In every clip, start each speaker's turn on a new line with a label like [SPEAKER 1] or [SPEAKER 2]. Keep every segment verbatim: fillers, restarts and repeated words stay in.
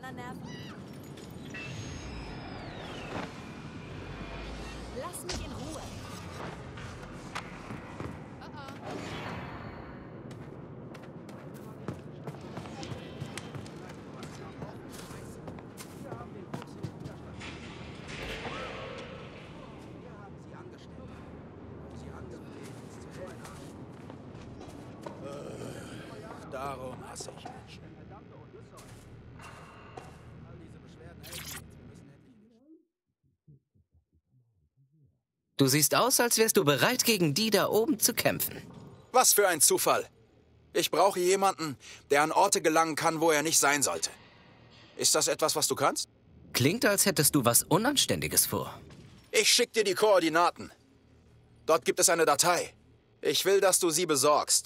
[SPEAKER 1] Partnernerven? Lass mich in Ruhe.
[SPEAKER 2] Darum hasse ich Menschen. All diese Beschwerden helfen nichts. Wir müssen endlich...
[SPEAKER 3] Du siehst aus, als wärst du bereit, gegen die da oben zu kämpfen.
[SPEAKER 2] Was für ein Zufall. Ich brauche jemanden, der an Orte gelangen kann, wo er nicht sein sollte. Ist das etwas, was du kannst?
[SPEAKER 3] Klingt, als hättest du was Unanständiges vor.
[SPEAKER 2] Ich schick dir die Koordinaten. Dort gibt es eine Datei. Ich will, dass du sie besorgst.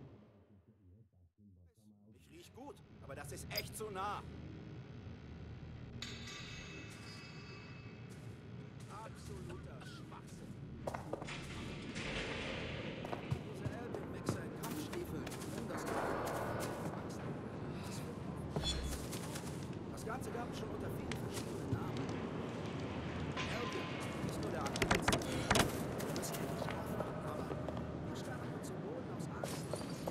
[SPEAKER 2] Ich riech gut, aber das ist echt zu nah. Absoluter Schwachsinn. Diese Elbe-Mixer in Kampfstiefeln. Nimm das Das Ganze gab es schon unter vielen verschiedenen Namen. Elbe ist nur der aktuellste. Wir müssen ihn nicht aufmachen, aber wir starren uns zum Boden aus Angst.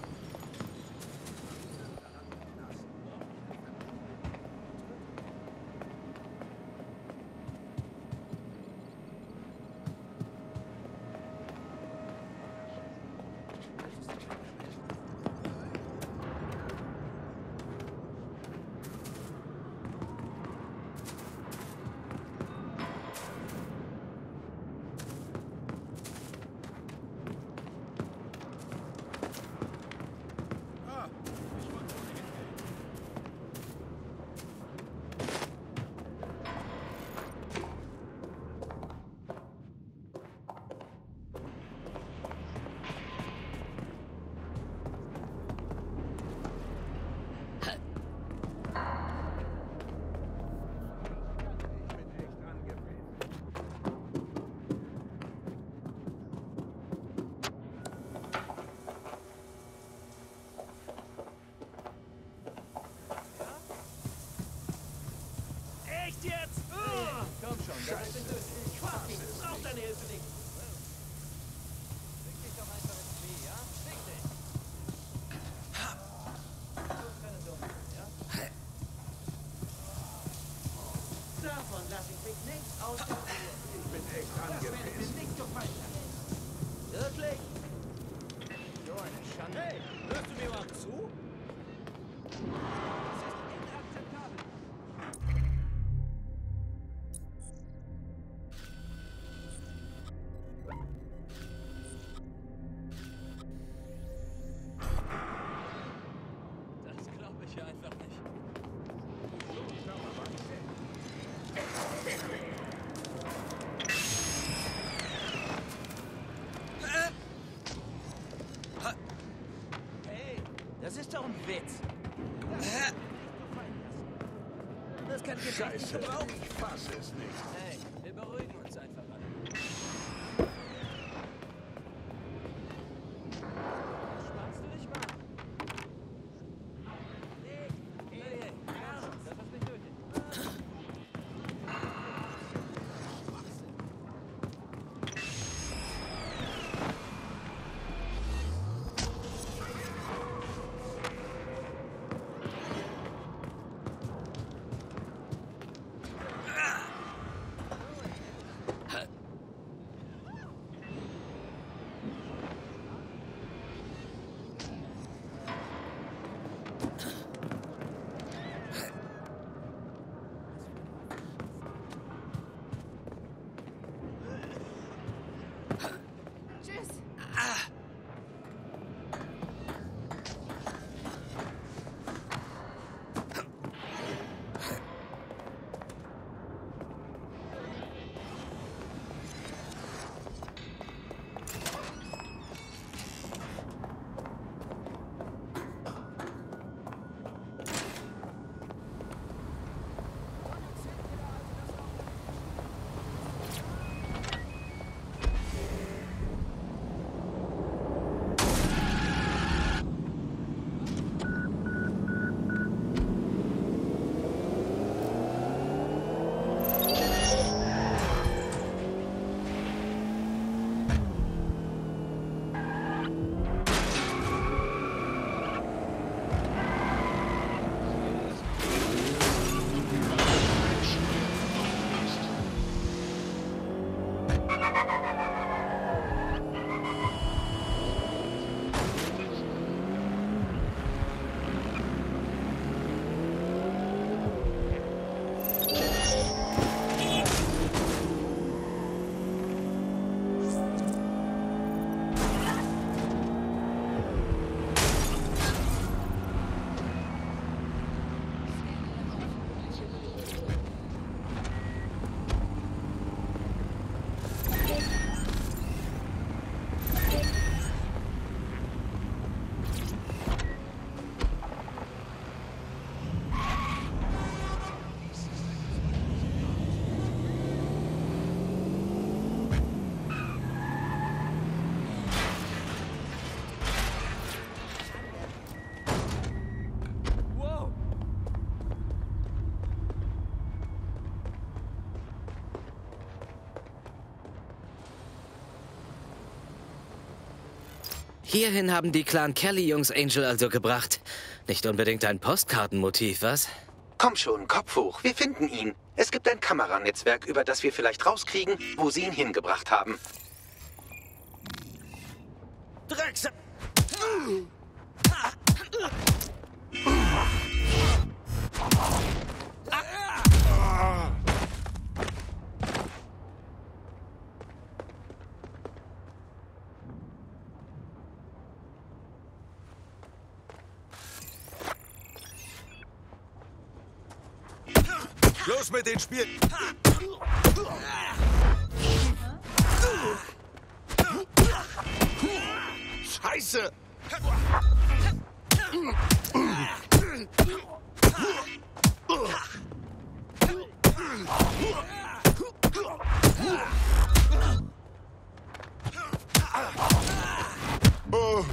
[SPEAKER 4] Echt jetzt? Oh, komm schon, das ist ich brauch deine Hilfe nicht. Leg dich doch einfach ins Knie, ja? Leg dich. Keine Dummheit, ja? Davon lass ich mich nicht ausprobieren.
[SPEAKER 5] Ich bin echt angepisst.
[SPEAKER 4] Das wird mir nicht gefallen. Wirklich? So eine Schande. Hey, hörst du mir überhaupt zu? Das ist inakzeptabel. Das glaube ich ja einfach nicht. Hey, das ist doch ein Witz. Das kann ich jetzt echt nicht
[SPEAKER 5] Scheiße,
[SPEAKER 4] gebrauchen.
[SPEAKER 5] ich fasse es nicht.
[SPEAKER 4] Hey, wir beruhigen uns einfach alle. Spannst du dich mal? Nee, hey, hey, das ist nicht nötig.
[SPEAKER 3] Hierhin haben die Clan Kelly-Jungs Angel also gebracht. Nicht unbedingt ein Postkartenmotiv, was?
[SPEAKER 1] Komm schon, Kopf hoch, wir finden ihn. Es gibt ein Kameranetzwerk, über das wir vielleicht rauskriegen, wo sie ihn hingebracht haben.
[SPEAKER 4] Drecks...
[SPEAKER 2] Los mit den Spielen! Scheiße! Oh.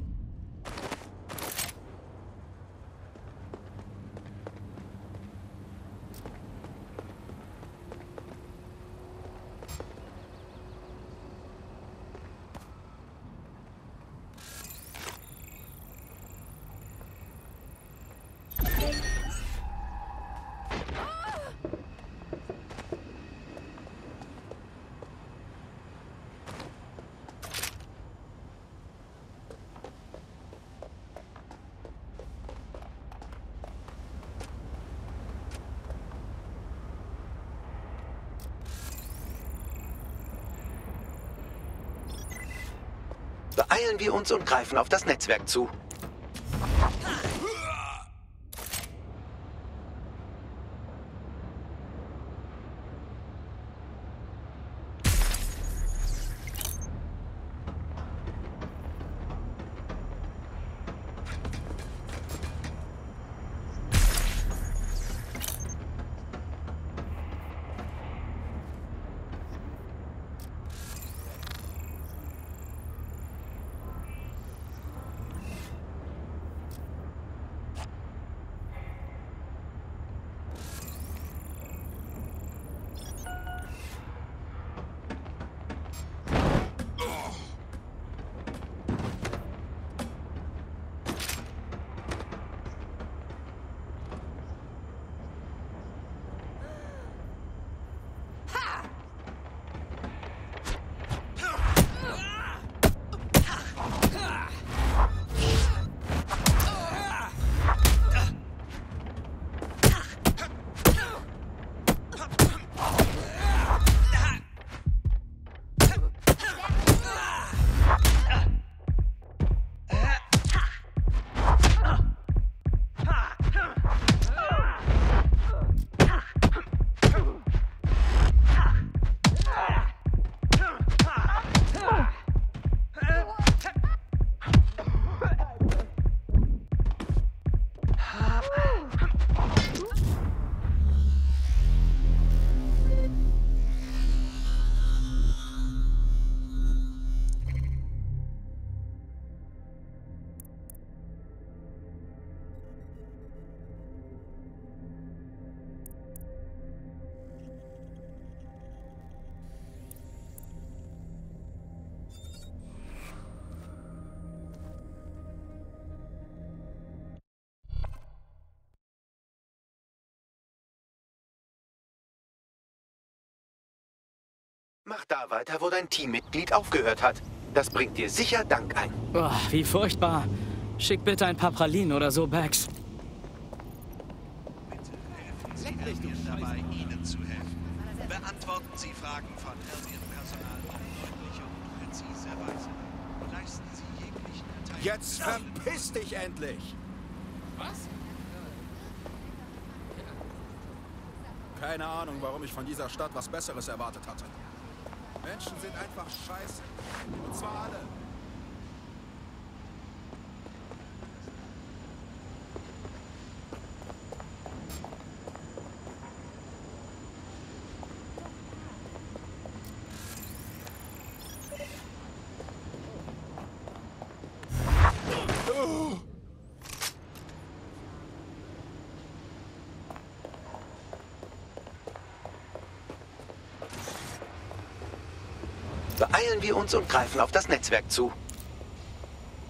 [SPEAKER 1] Beeilen wir uns und greifen auf das Netzwerk zu. Mach da weiter, wo dein Teammitglied aufgehört hat. Das bringt dir sicher Dank ein.
[SPEAKER 6] Oh, wie furchtbar. Schick bitte ein paar Pralinen oder so, Bax.
[SPEAKER 5] Bitte helfen Sie mir dabei, Ihnen zu helfen. Beantworten Sie Fragen von Ihrem Personal auf deutliche und präzise Weise. Leisten Sie jeglichen Teil.
[SPEAKER 2] Jetzt verpiss dich endlich!
[SPEAKER 7] Was?
[SPEAKER 2] Keine Ahnung, warum ich von dieser Stadt was Besseres erwartet hatte. Menschen sind einfach scheiße. Und zwar alle.
[SPEAKER 1] Beeilen wir uns und greifen auf das Netzwerk zu.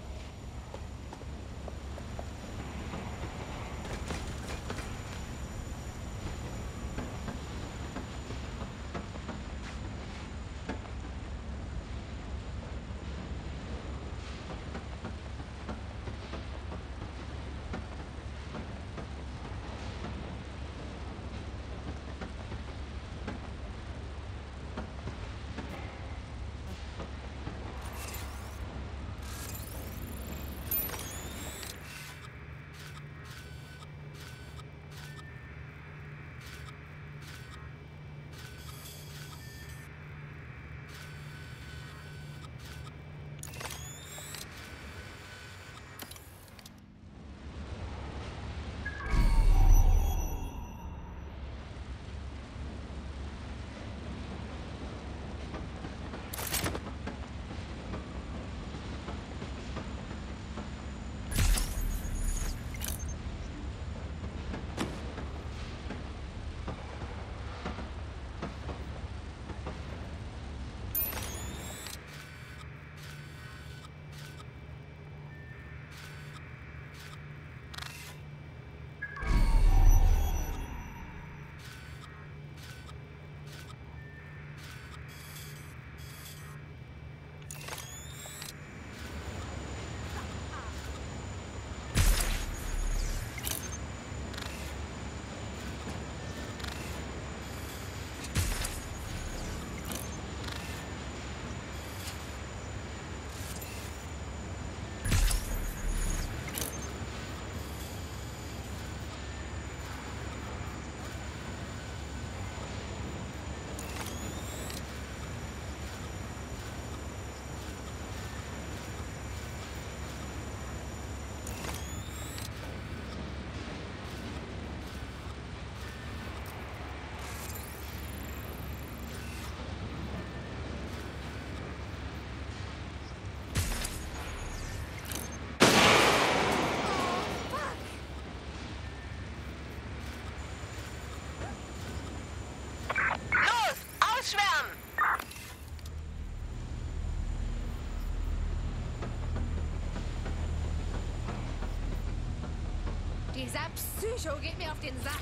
[SPEAKER 7] Psycho geht mir auf den Sack.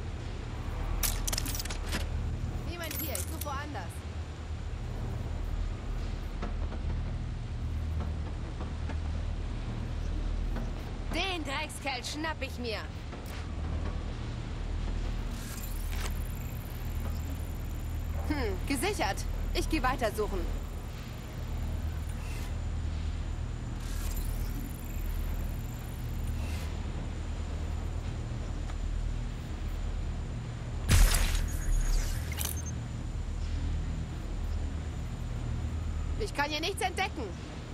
[SPEAKER 7] Niemand hier, ich suche woanders. Den Dreckskerl schnapp ich mir. Hm, gesichert. Ich gehe weitersuchen. Ich kann hier nichts entdecken.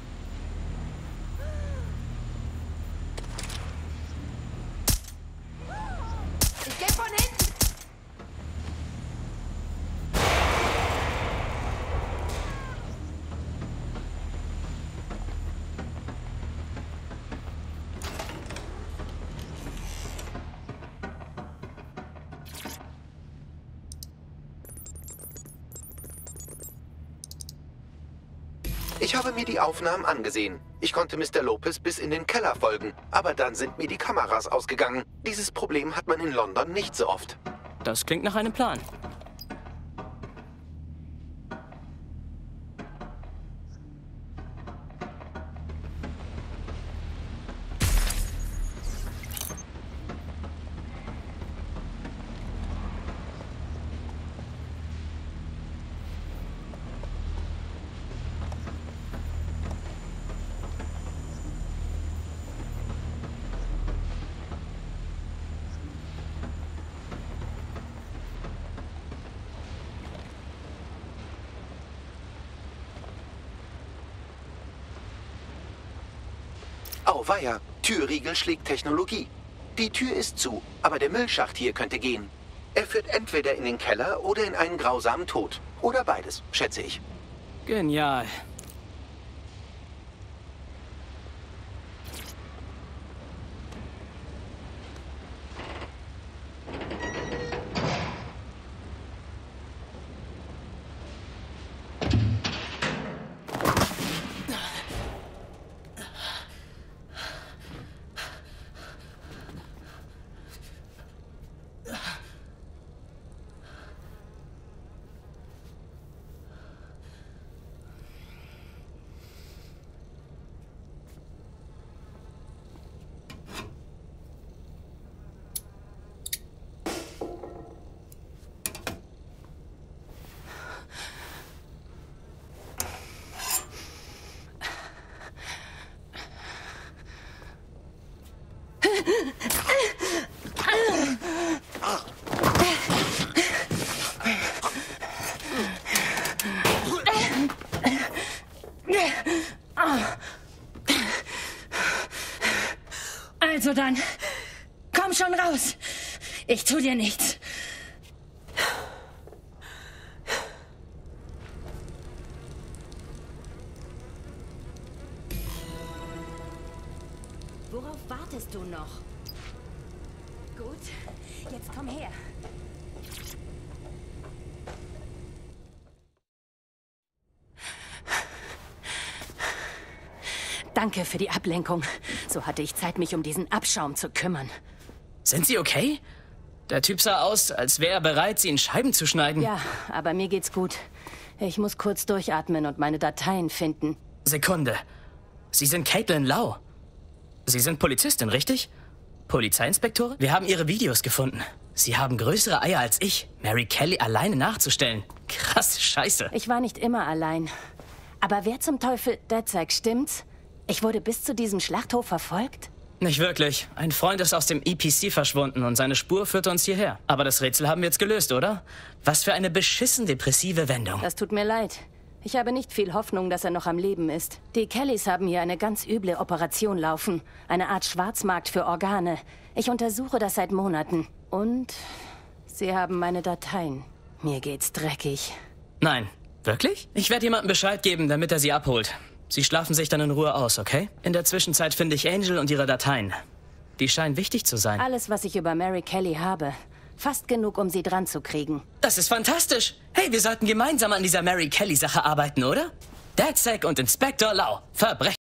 [SPEAKER 7] Ich gehe von hinten.
[SPEAKER 1] Ich habe mir die Aufnahmen angesehen. Ich konnte Mister Lopez bis in den Keller folgen, aber dann sind mir die Kameras ausgegangen. Dieses Problem hat man in London nicht so oft.
[SPEAKER 6] Das klingt nach einem Plan.
[SPEAKER 1] Auweia, Türriegel schlägt Technologie. Die Tür ist zu, aber der Müllschacht hier könnte gehen. Er führt entweder in den Keller oder in einen grausamen Tod. Oder beides, schätze ich.
[SPEAKER 6] Genial.
[SPEAKER 8] Also dann, komm schon raus. Ich tu dir nichts.
[SPEAKER 9] Worauf wartest du noch? Gut, jetzt komm her.
[SPEAKER 8] Danke für die Ablenkung. So hatte ich Zeit, mich um diesen Abschaum zu kümmern.
[SPEAKER 6] Sind Sie okay? Der Typ sah aus, als wäre er bereit, Sie in Scheiben zu schneiden.
[SPEAKER 8] Ja, aber mir geht's gut. Ich muss kurz durchatmen und meine Dateien finden.
[SPEAKER 6] Sekunde. Sie sind Caitlin Lau. Sie sind Polizistin, richtig? Polizeiinspektorin? Wir haben Ihre Videos gefunden. Sie haben größere Eier als ich, Mary Kelly alleine nachzustellen. Krasse Scheiße.
[SPEAKER 8] Ich war nicht immer allein. Aber wer zum Teufel... DedSec, stimmt's? Ich wurde bis zu diesem Schlachthof verfolgt?
[SPEAKER 6] Nicht wirklich. Ein Freund ist aus dem E P C verschwunden und seine Spur führt uns hierher. Aber das Rätsel haben wir jetzt gelöst, oder? Was für eine beschissen depressive Wendung.
[SPEAKER 8] Das tut mir leid. Ich habe nicht viel Hoffnung, dass er noch am Leben ist. Die Kellys haben hier eine ganz üble Operation laufen. Eine Art Schwarzmarkt für Organe. Ich untersuche das seit Monaten. Und sie haben meine Dateien. Mir geht's dreckig.
[SPEAKER 6] Nein. Wirklich? Ich werde jemandem Bescheid geben, damit er sie abholt. Sie schlafen sich dann in Ruhe aus, okay? In der Zwischenzeit finde ich Angel und ihre Dateien. Die scheinen wichtig zu sein.
[SPEAKER 8] Alles, was ich über Mary Kelly habe. Fast genug, um sie dran zu kriegen.
[SPEAKER 6] Das ist fantastisch. Hey, wir sollten gemeinsam an dieser Mary Kelly-Sache arbeiten, oder? DedSec und Inspektor Lau. Verbrechen.